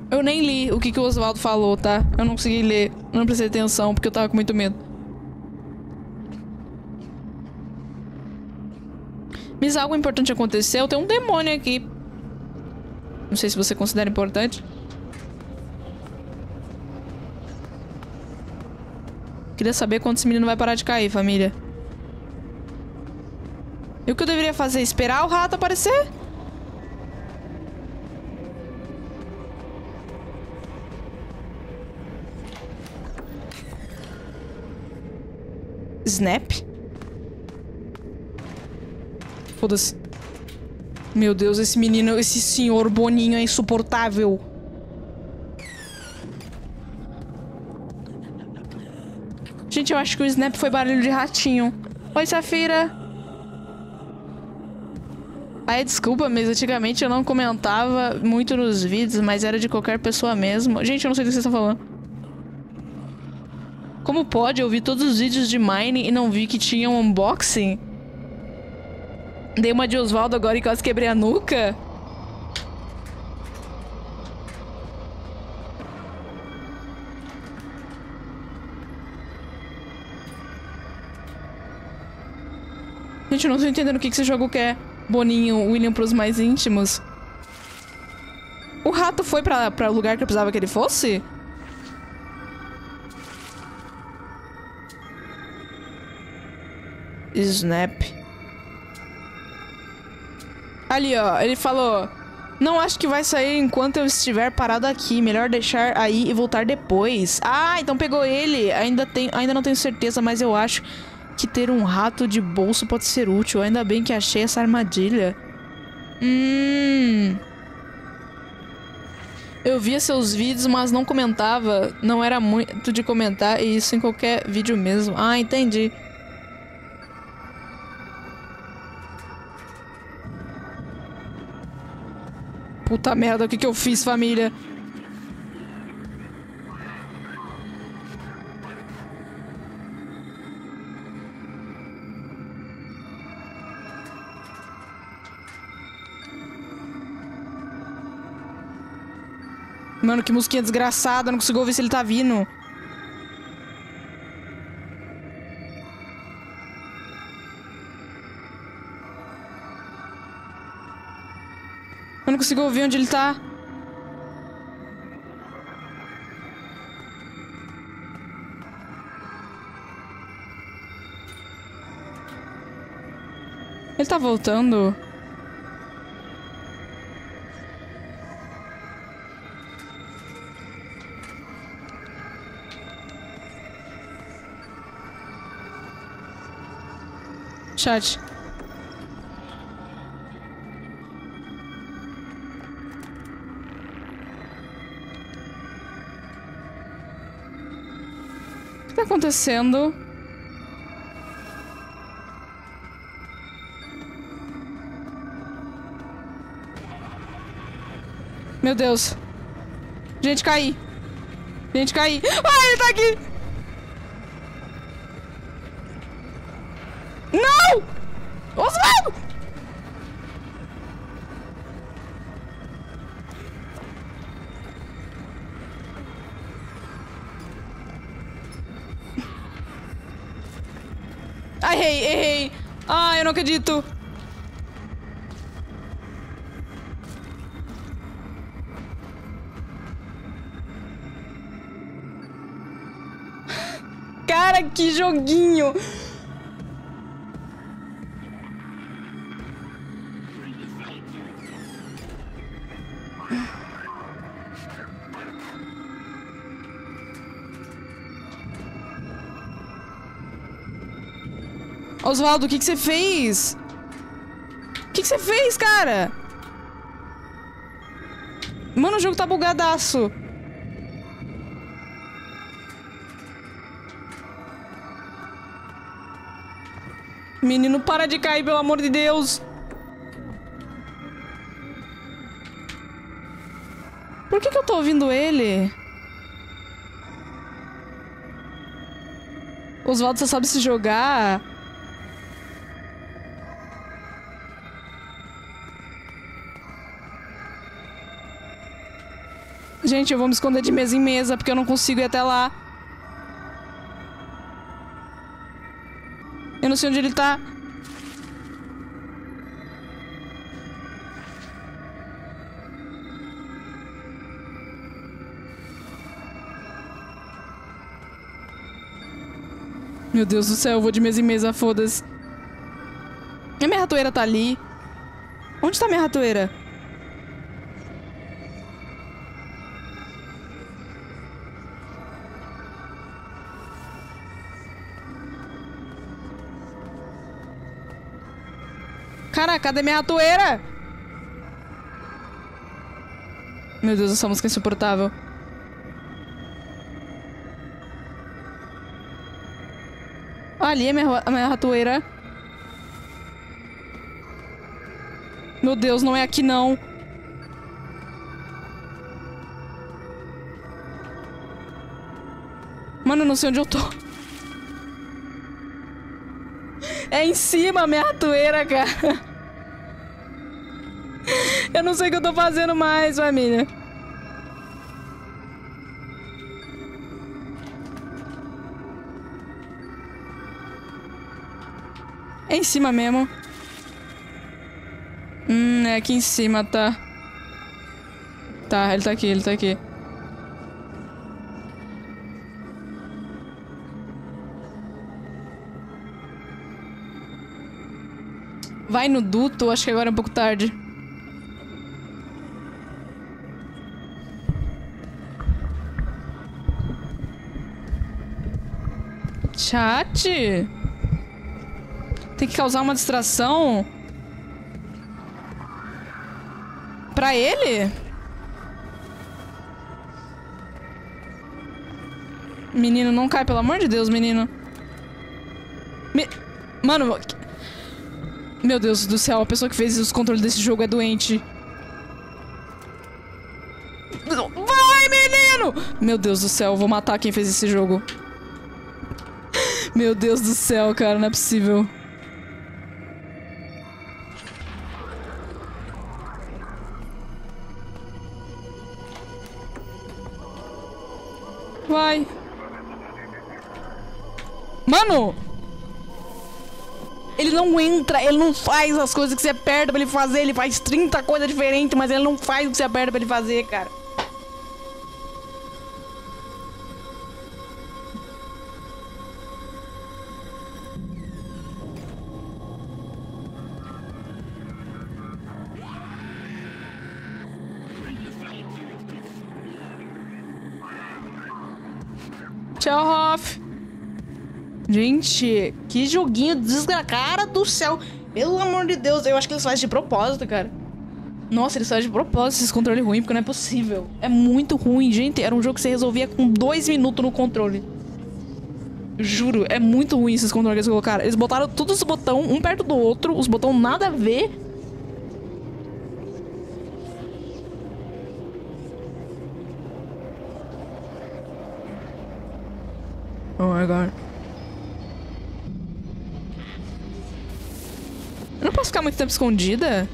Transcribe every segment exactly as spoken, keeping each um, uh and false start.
Eu nem li o que, que o Osvaldo falou, tá? Eu não consegui ler. Eu não prestei atenção porque eu tava com muito medo. Mas algo importante aconteceu. Tem um demônio aqui. Não sei se você considera importante. Queria saber quando esse menino vai parar de cair, família. E o que eu deveria fazer? Esperar o rato aparecer? Snap? Foda-se. Meu Deus, esse menino, esse senhor Boninho é insuportável. Gente, eu acho que o Snap foi barulho de ratinho. Oi, Safira. Ai, desculpa, mas antigamente eu não comentava muito nos vídeos, mas era de qualquer pessoa mesmo. Gente, eu não sei do que vocês estão falando. Como pode? Eu vi todos os vídeos de Mine e não vi que tinha um unboxing? Dei uma de Osvaldo agora e quase quebrei a nuca. Gente, eu não tô entendendo o que, que esse jogo quer. Boninho, William pros mais íntimos. O rato foi pra, pra lugar que eu precisava que ele fosse? Snap. Ali, ó. Ele falou... Não acho que vai sair enquanto eu estiver parado aqui. Melhor deixar aí e voltar depois. Ah, então pegou ele. Ainda, tem, ainda não tenho certeza, mas eu acho que ter um rato de bolso pode ser útil. Ainda bem que achei essa armadilha. Hum... Eu via seus vídeos, mas não comentava. Não era muito de comentar, e isso em qualquer vídeo mesmo. Ah, entendi. Puta merda, o que que eu fiz, família? Mano, que musiquinha desgraçada, não consigo ouvir se ele tá vindo. Eu não consigo ouvir onde ele tá. Ele tá voltando? Chat. O que tá acontecendo? Meu Deus. Gente, caí. Gente, caí. Ai, ele tá aqui. Não! Osvaldo! Ai, errei, errei. Ai, eu não acredito. Cara, que joguinho. Osvaldo, o que que você fez? O que que você fez, cara? Mano, o jogo tá bugadaço. Menino, para de cair, pelo amor de Deus. Por que que eu tô ouvindo ele? Osvaldo só sabe se jogar. Gente, eu vou me esconder de mesa em mesa, porque eu não consigo ir até lá. Eu não sei onde ele tá. Meu Deus do céu, eu vou de mesa em mesa, foda-se. A minha ratoeira tá ali. Onde tá minha ratoeira? Caraca, cadê minha ratoeira? Meu Deus, essa música é insuportável. Ali é minha, a minha ratoeira. Meu Deus, não é aqui não. Mano, eu não sei onde eu tô. É em cima a minha ratoeira, cara. Eu não sei o que eu tô fazendo mais, família. É em cima mesmo. Hum, é aqui em cima, tá. Tá, ele tá aqui, ele tá aqui. Vai no duto, acho que agora é um pouco tarde. Chat? Tem que causar uma distração? Pra ele? Menino, não cai, pelo amor de Deus, menino. Me... Mano... Meu Deus do céu, a pessoa que fez os controles desse jogo é doente. Vai, menino! Meu Deus do céu, eu vou matar quem fez esse jogo. Meu Deus do céu, cara, não é possível. Vai. Mano! Ele não entra, ele não faz as coisas que você aperta pra ele fazer. Ele faz trinta coisas diferentes, mas ele não faz o que você aperta pra ele fazer, cara. Tchau, Hoff. Gente, que joguinho desgra... Cara do céu. Pelo amor de Deus, eu acho que eles fazem de propósito, cara. Nossa, eles fazem de propósito esses controles ruins, porque não é possível. É muito ruim, gente. Era um jogo que você resolvia com dois minutos no controle. Juro, é muito ruim esses controles que eles colocaram. Eles botaram todos os botões, um perto do outro. Os botões nada a ver. Oh my god. Eu não posso ficar muito tempo escondida?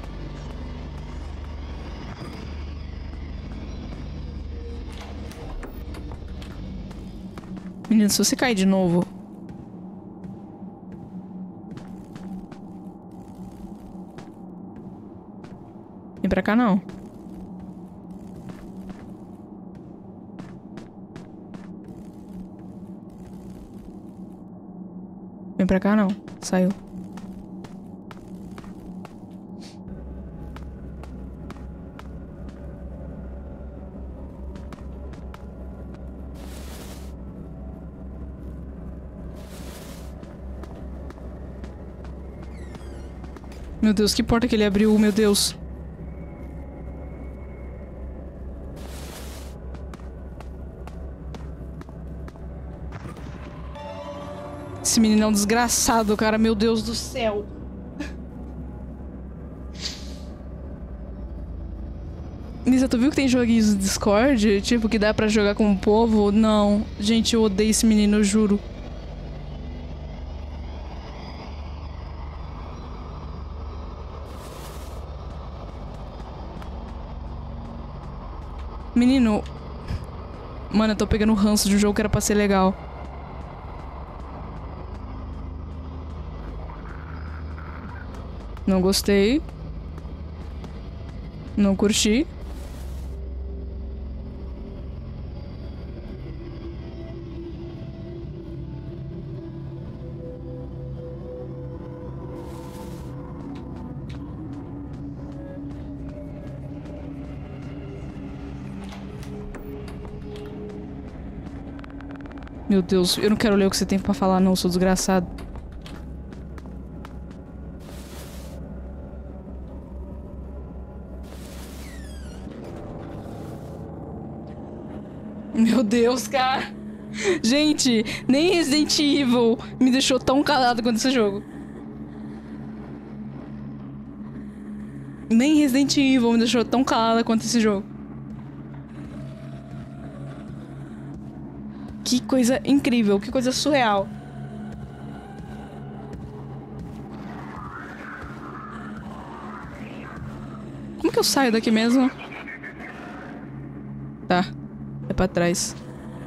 Menino, se você cair de novo... Vem pra cá, não. Vem pra cá, não. Saiu. Meu Deus, que porta que ele abriu, meu Deus. Esse menino é um desgraçado, cara. Meu Deus do céu. Nisa, tu viu que tem joguinhos do Discord? Tipo, que dá pra jogar com o povo? Não. Gente, eu odeio esse menino, eu juro. Menino... Mano, eu tô pegando o ranço de um jogo que era pra ser legal. Não gostei. Não curti. Meu Deus, eu não quero ler o que você tem pra falar, não, sou desgraçado. Meu Deus, cara. Gente, nem Resident Evil me deixou tão calado quanto esse jogo. Nem Resident Evil me deixou tão calada quanto esse jogo. Que coisa incrível, que coisa surreal. Como que eu saio daqui mesmo? Tá, é pra trás.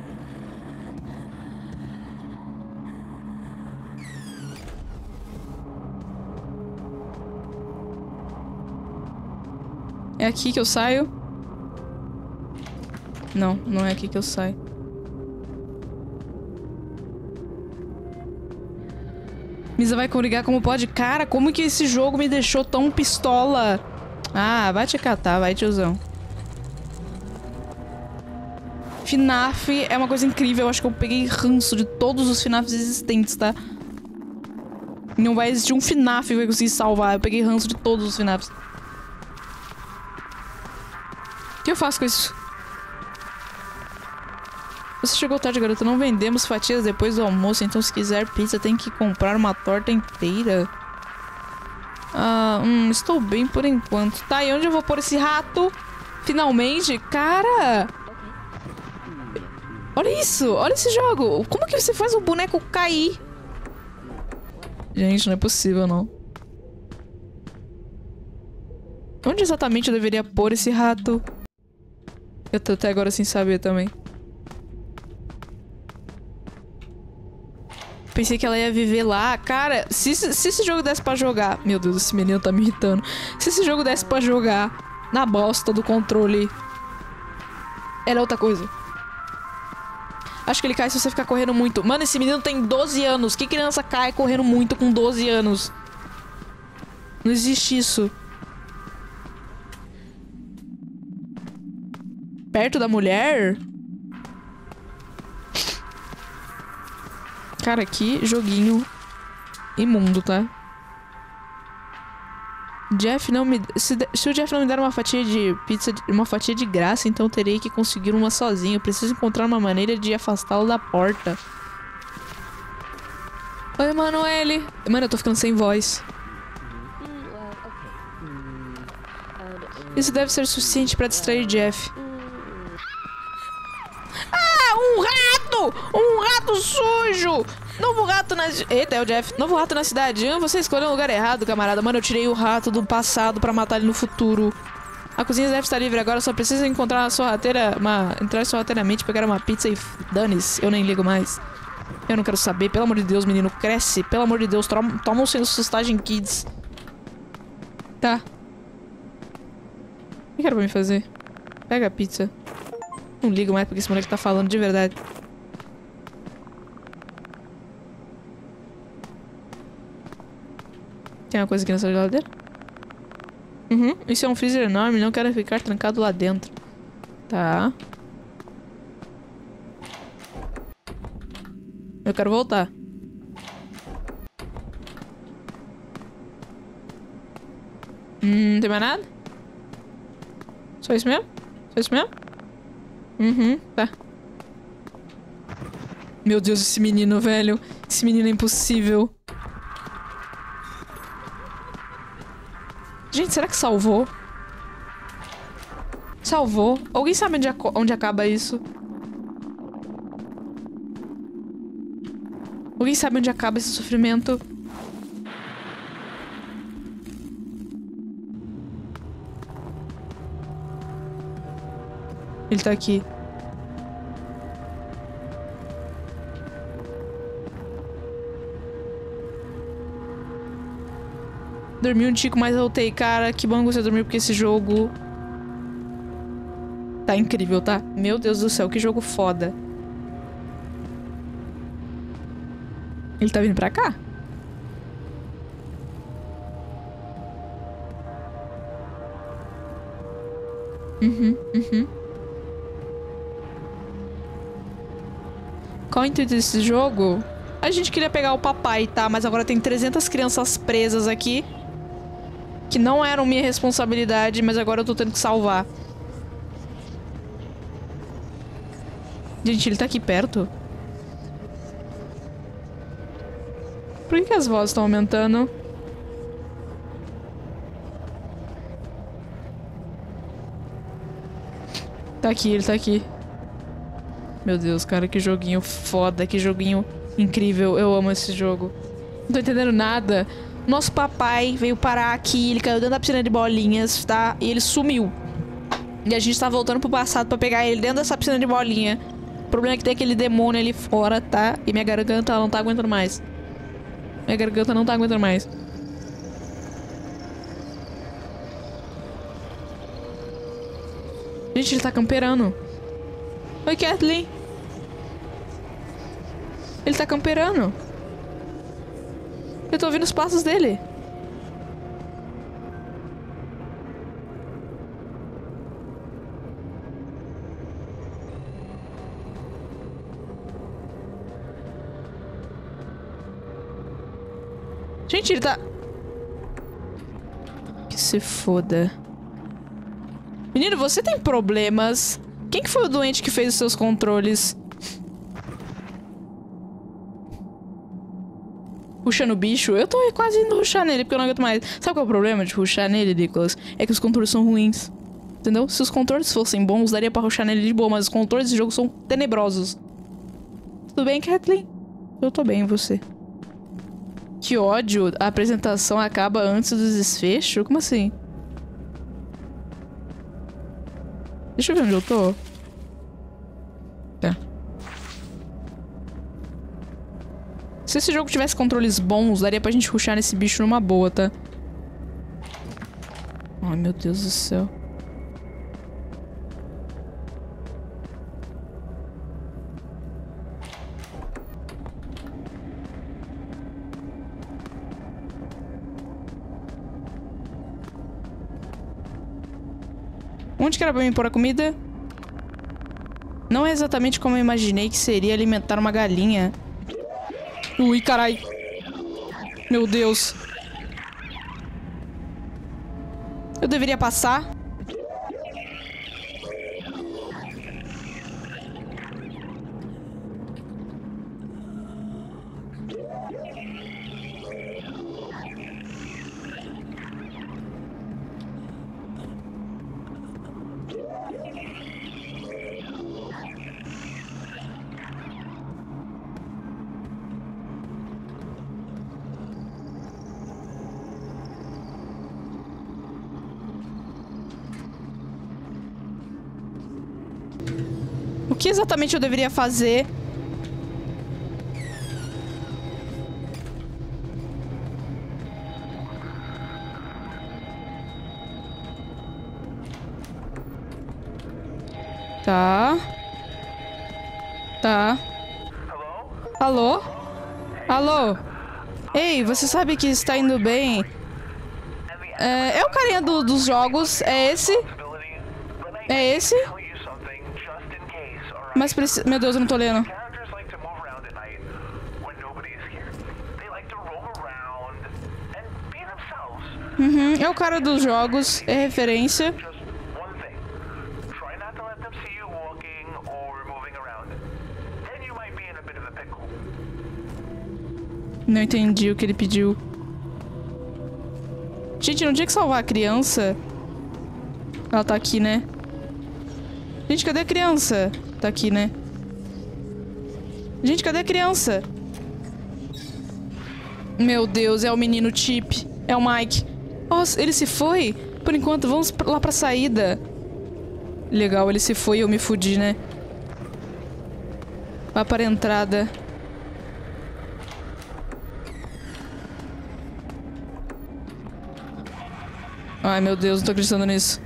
É aqui que eu saio? Não, não é aqui que eu saio. Misa vai ligar como pode. Cara, como que esse jogo me deixou tão pistola? Ah, vai te catar, vai, tiozão. F NAF é uma coisa incrível. Eu acho que eu peguei ranço de todos os F NAFs existentes, tá? Não vai existir um F NAF que vai conseguir salvar. Eu peguei ranço de todos os F NAFs. O que eu faço com isso? Você chegou tarde, garota. Não vendemos fatias depois do almoço, então se quiser pizza tem que comprar uma torta inteira. Ah, hum, estou bem por enquanto. Tá, e onde eu vou pôr esse rato? Finalmente? Cara! Olha isso! Olha esse jogo! Como que você faz um boneco cair? Gente, não é possível, não. Onde exatamente eu deveria pôr esse rato? Eu tô até agora sem saber também. Pensei que ela ia viver lá. Cara, se, se esse jogo desse pra jogar... Meu Deus, esse menino tá me irritando. Se esse jogo desse pra jogar na bosta do controle... Era outra coisa. Acho que ele cai se você ficar correndo muito. Mano, esse menino tem doze anos. Que criança cai correndo muito com doze anos? Não existe isso. Perto da mulher? Cara, que joguinho imundo, tá? Jeff não me... Se, se o Jeff não me der uma fatia de pizza, uma fatia de graça, então terei que conseguir uma sozinho. Preciso encontrar uma maneira de afastá-lo da porta. Oi, Emanuele. Mano, eu tô ficando sem voz. Isso deve ser suficiente pra distrair Jeff. Ah, um rato! Um rato sujo! Novo rato na... Eita, é o Jeff. Novo rato na cidade. Ah, você escolheu um lugar errado, camarada. Mano, eu tirei o rato do passado pra matar ele no futuro. A cozinha deve estar livre agora. Só precisa encontrar a sorrateira... Uma... Entrar sorrateiramente, pegar uma pizza e... Dane-se. Eu nem ligo mais. Eu não quero saber. Pelo amor de Deus, menino. Cresce. Pelo amor de Deus. Toma, toma um sustagem kids. Tá. O que era pra me fazer? Pega a pizza. Não ligo mais porque esse moleque tá falando de verdade. Tem uma coisa aqui nessa geladeira? Uhum. Isso é um freezer enorme. Não quero ficar trancado lá dentro. Tá. Eu quero voltar. Hum, não tem mais nada? Só isso mesmo? Só isso mesmo? Uhum, tá. Meu Deus, esse menino, velho. Esse menino é impossível. Gente, será que salvou? Salvou? Alguém sabe onde, onde acaba isso? Alguém sabe onde acaba esse sofrimento? Ele Ele tá aqui. Dormi um tico, mas voltei. Cara, que bom que você dormiu, porque esse jogo... tá incrível, tá? Meu Deus do céu, que jogo foda. Ele tá vindo pra cá? Uhum, uhum. Qual é o intuito desse jogo? A gente queria pegar o papai, tá? Mas agora tem trezentas crianças presas aqui. Que não eram minha responsabilidade, mas agora eu tô tendo que salvar. Gente, ele tá aqui perto? Por que, que as vozes estão aumentando? Tá aqui, ele tá aqui. Meu Deus, cara, que joguinho foda, que joguinho incrível. Eu amo esse jogo. Não tô entendendo nada. Nosso papai veio parar aqui, ele caiu dentro da piscina de bolinhas, tá? E ele sumiu. E a gente tá voltando pro passado pra pegar ele dentro dessa piscina de bolinha. O problema é que tem aquele demônio ali fora, tá? E minha garganta ela não tá aguentando mais. Minha garganta não tá aguentando mais. Gente, ele tá camperando. Oi, Kathleen. Ele tá camperando. Eu tô ouvindo os passos dele. Gente, ele tá... Que se foda. Menino, você tem problemas. Quem que foi o doente que fez os seus controles? Rushando o bicho? Eu tô quase indo rushar nele, porque eu não aguento mais. Sabe qual é o problema de rushar nele, Nicholas? É que os controles são ruins. Entendeu? Se os controles fossem bons, daria pra rushar nele de boa, mas os controles desse jogo são tenebrosos. Tudo bem, Kathleen? Eu tô bem, e você? Que ódio. A apresentação acaba antes do desfecho? Como assim? Deixa eu ver onde eu tô. Tá. Se esse jogo tivesse controles bons, daria pra gente rushar nesse bicho numa boa, tá? Ai, meu Deus do céu. Onde que era pra mim pôr a comida? Não é exatamente como eu imaginei que seria alimentar uma galinha. Ui, carai. Meu Deus. Eu deveria passar? O que exatamente eu deveria fazer? Tá. Tá. Alô? Alô? Ei, você sabe que está indo bem? É, é o carinha do, dos jogos. É esse? É esse? Mas precisa... Meu Deus, eu não tô lendo. Uhum, é o cara dos jogos. É referência. Não entendi o que ele pediu. Gente, não tinha que salvar a criança. Ela tá aqui, né? Gente, cadê a criança? Tá aqui, né? Gente, cadê a criança? Meu Deus, é o menino Chip. É o Mike. Nossa, ele se foi? Por enquanto, vamos lá pra saída. Legal, ele se foi e eu me fudi, né? Vai para a entrada. Ai, meu Deus, não tô acreditando nisso.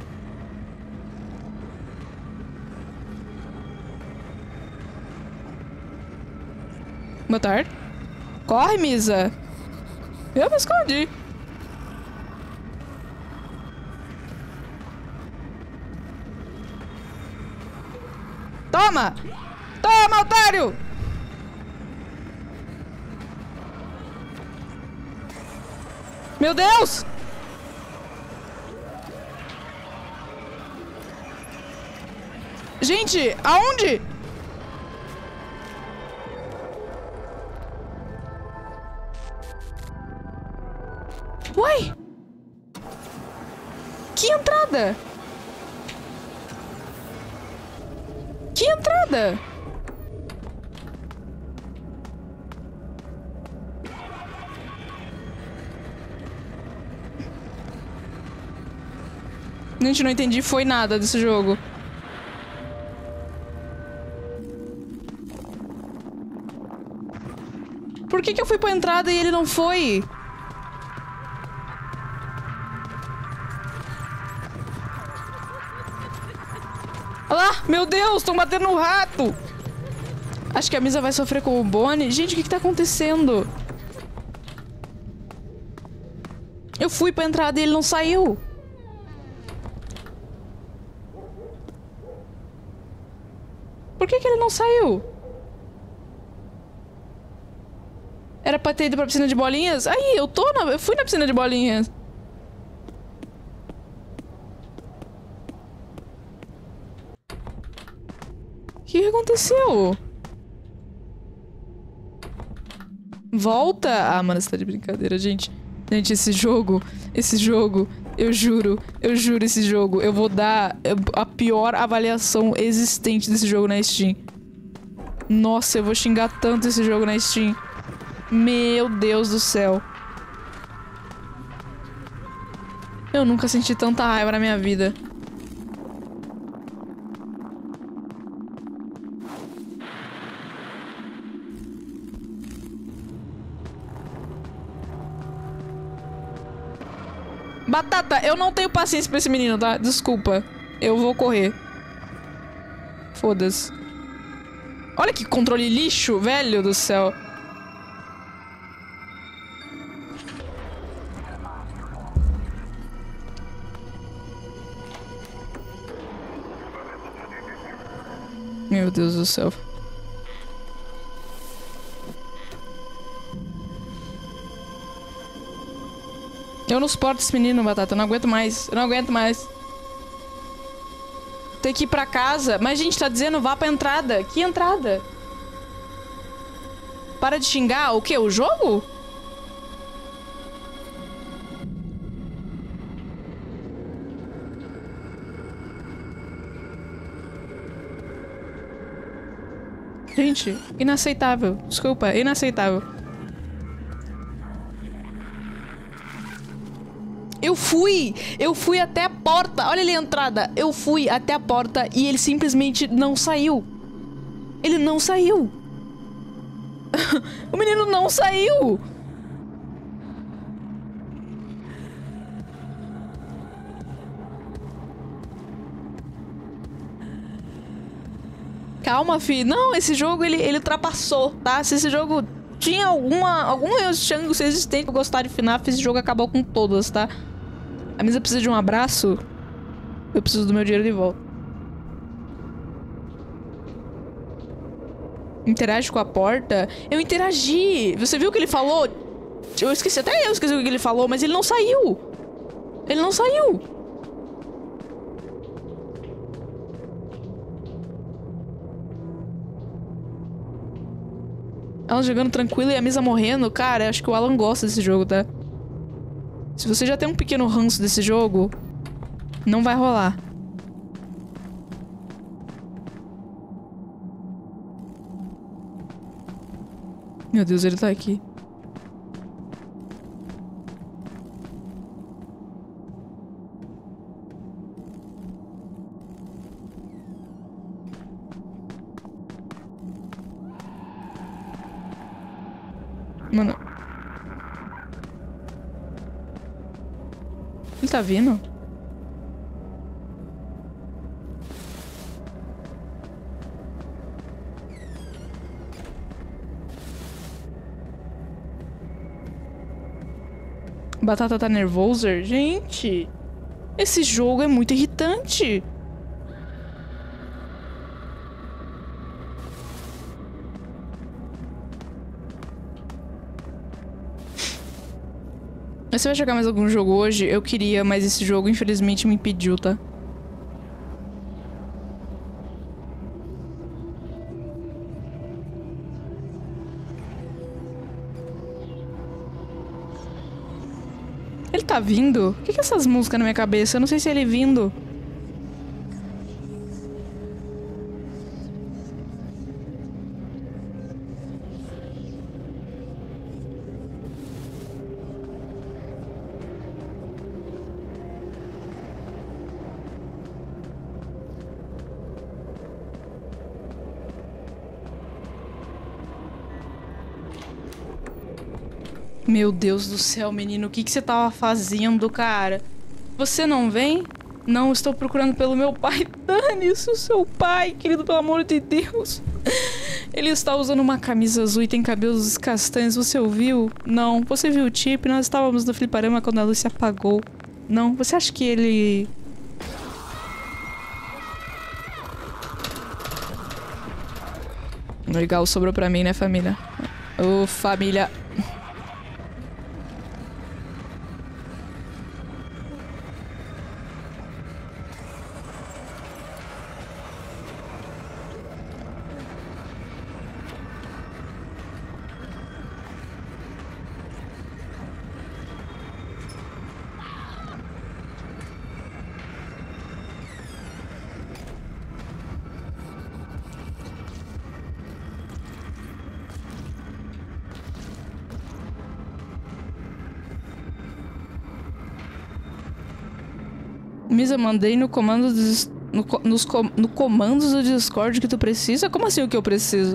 Boa tarde. Corre, Misa. Eu me escondi. Toma! Toma, otário! Meu Deus! Gente, aonde? Uai! Que entrada? Que entrada? Gente, não entendi foi nada desse jogo. Por que que eu fui pra entrada e ele não foi? Olha lá! Meu Deus! Estão batendo no rato! Acho que a Misa vai sofrer com o Bonnie. Gente, o que que tá acontecendo? Eu fui pra entrada e ele não saiu. Por que que ele não saiu? Era pra ter ido pra piscina de bolinhas? Aí, eu tô na... Eu fui na piscina de bolinhas. O que que aconteceu? Volta! Ah, mano, você tá de brincadeira, gente. Gente, esse jogo... Esse jogo... Eu juro, eu juro esse jogo. Eu vou dar a pior avaliação existente desse jogo na Steam. Nossa, eu vou xingar tanto esse jogo na Steam. Meu Deus do céu. Eu nunca senti tanta raiva na minha vida. Batata, eu não tenho paciência pra esse menino, tá? Desculpa. Eu vou correr. Foda-se. Olha que controle lixo, velho do céu. Meu Deus do céu. Eu não suporto esse menino, Batata. Eu não aguento mais. Eu não aguento mais. Tem que ir pra casa. Mas, gente, tá dizendo vá pra entrada. Que entrada? Para de xingar. O quê? O jogo? Gente, inaceitável. Desculpa, inaceitável. Eu fui! Eu fui até a porta! Olha ali a entrada! Eu fui até a porta e ele simplesmente não saiu. Ele não saiu. O menino não saiu! Calma, fi. Não, esse jogo, ele, ele ultrapassou, tá? Se esse jogo tinha alguma, alguma chance existente pra gostar de F NAF, esse jogo acabou com todas, tá? A Misa precisa de um abraço. Eu preciso do meu dinheiro de volta. Interage com a porta? Eu interagi! Você viu o que ele falou? Eu esqueci, até eu esqueci o que ele falou, mas ele não saiu! Ele não saiu! Ela jogando tranquilo e a Misa morrendo. Cara, acho que o Alan gosta desse jogo, tá? Se você já tem um pequeno ranço desse jogo, não vai rolar. Meu Deus, ele tá aqui. Mano. Ele tá vindo? Batata tá nervoso? Gente, esse jogo é muito irritante. Você vai jogar mais algum jogo hoje? Eu queria, mas esse jogo infelizmente me impediu, tá? Ele tá vindo? O que que é essas músicas na minha cabeça? Eu não sei se é ele vindo. Meu Deus do céu, menino. O que que você tava fazendo, cara? Você não vem? Não, estou procurando pelo meu pai. Dane-se o seu pai, querido, pelo amor de Deus. Ele está usando uma camisa azul e tem cabelos castanhos. Você ouviu? Não. Você viu o Chip? Nós estávamos no fliperama quando a luz se apagou. Não. Você acha que ele... Legal, sobrou pra mim, né, família? Ô, família... Misa, mandei no comando dos, no, nos, no comandos do Discord que tu precisa? Como assim o que eu preciso?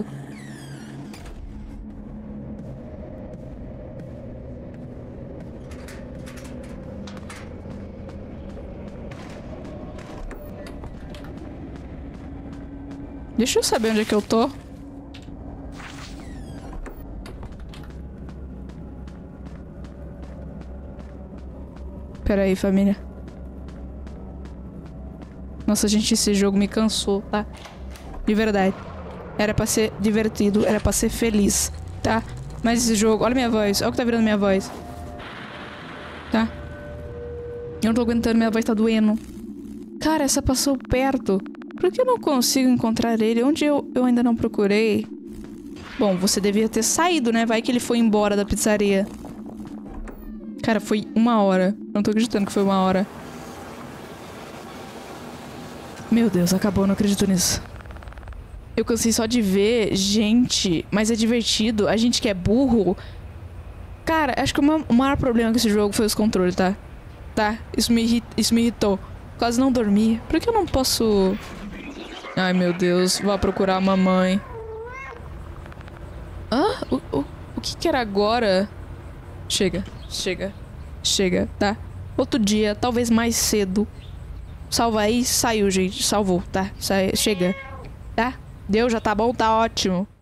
Deixa eu saber onde é que eu tô. Pera aí, família. Nossa, gente, esse jogo me cansou, tá? De verdade. Era pra ser divertido, era pra ser feliz, tá? Mas esse jogo... Olha minha voz, olha o que tá virando minha voz. Tá? Eu não tô aguentando, minha voz tá doendo. Cara, essa passou perto. Por que eu não consigo encontrar ele? Onde eu, eu ainda não procurei? Bom, você devia ter saído, né? Vai que ele foi embora da pizzaria. Cara, foi uma hora. Não tô acreditando que foi uma hora. Meu Deus, acabou, não acredito nisso. Eu cansei só de ver gente, mas é divertido. A gente que é burro. Cara, acho que o maior, o maior problema com esse jogo foi os controles, tá? Tá, isso me, irrit, isso me irritou. Quase não dormi. Por que eu não posso... Ai, meu Deus, vou procurar a mamãe. Hã? O, o, o que que era agora? Chega, chega, chega, tá? Outro dia, talvez mais cedo. Salva aí, saiu, gente. Salvou, tá? Sa- chega. Tá? Deu, já tá bom, tá ótimo.